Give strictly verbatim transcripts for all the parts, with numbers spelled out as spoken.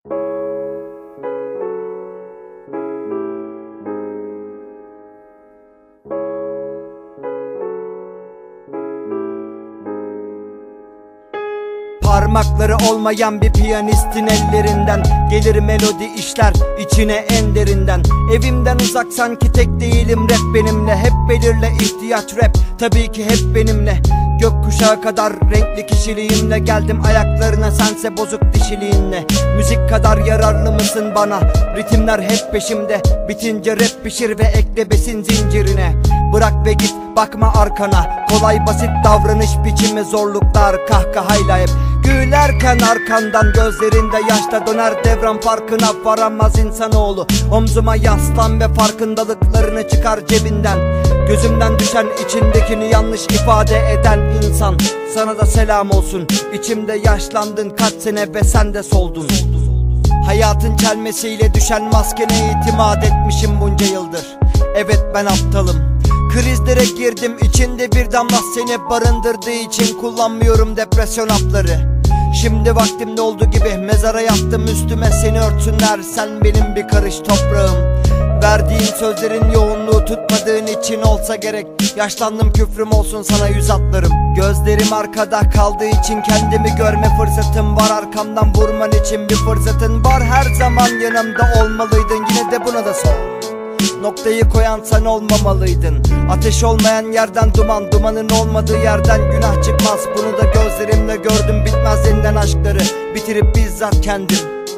Parmakları olmayan bir piyanistin ellerinden gelir melodi işler içine en derinden. Evimden uzak sanki tek değilim, rap benimle. Hep belirle ihtiyaç rap, tabii ki hep benimle. Gökkuşağı kadar renkli kişiliğimle geldim ayaklarına, sense bozuk dişiliğinle. Müzik kadar yararlı mısın bana? Ritimler hep peşimde, bitince rap pişir ve ekle besin zincirine. Bırak ve git, bakma arkana. Kolay basit davranış biçimi, zorluklar kahkahayla hep. Gülerken arkandan gözlerinde yaşla döner devran, farkına varamaz insanoğlu. Omzuma yaslan ve farkındalıklarını çıkar cebinden. Gözümden düşen içindekini yanlış ifade eden insan, sana da selam olsun. İçimde yaşlandın kaç sene ve sen de soldun. Hayatın çelmesiyle düşen maskene itimat etmişim bunca yıldır. Evet ben aptalım. Krizlere girdim, içinde bir damla seni barındırdığı için kullanmıyorum depresyon hapları. Şimdi vaktim doldu gibi mezara yattım, üstüme seni örtsünler, sen benim bir karış toprağım. Verdiğin sözlerin yoğunluğu tutmadığın için olsa gerek. Yaşlandım, küfrüm olsun sana yüz atlarım. Gözlerim arkada kaldığı için kendimi görme fırsatım var. Arkamdan vurman için bir fırsatın var. Her zaman yanımda olmalıydın, yine de buna da sor. Noktayı koyan sen olmamalıydın. Ateş olmayan yerden duman, dumanın olmadığı yerden günah çıkmaz. Bunu da gözlerimle gördüm, bitmez yeniden aşkları bitirip bizzat kendim.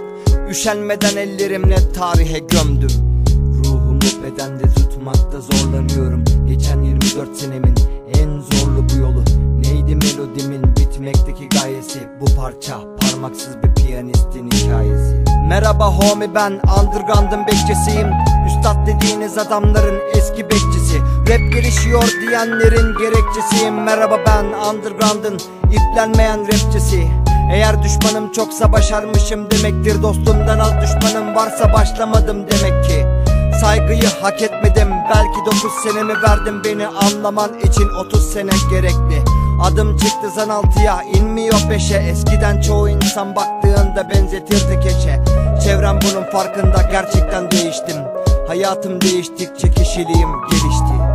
Üşenmeden ellerimle tarihe gömdüm. Ruhumu bedende tutmakta zorlanıyorum. Geçen yirmi dört senemin en zorlu bu yolu. Neydi melodimin bitmekteki gayesi? Bu parça parmaksız bir piyanistin hikayesi. Merhaba homie, ben underground'ın bekçisiyim. Üstad dediğiniz adamların eski bekçisi. Rap gelişiyor diyenlerin gerekçesiyim. Merhaba, ben underground'ın iplenmeyen rapçisi. Eğer düşmanım çoksa başarmışım demektir. Dostumdan az düşmanım varsa başlamadım demek ki. Saygıyı hak etmedim, belki dokuz senemi verdim. Beni anlaman için otuz sene gerekli. Adım çıktı zan altıya, inmiyor peşe. Eskiden çoğu insan baktığında benzetirdi keçe. Çevrem bunun farkında, gerçekten değiştim. Hayatım değiştikçe kişiliğim gelişti.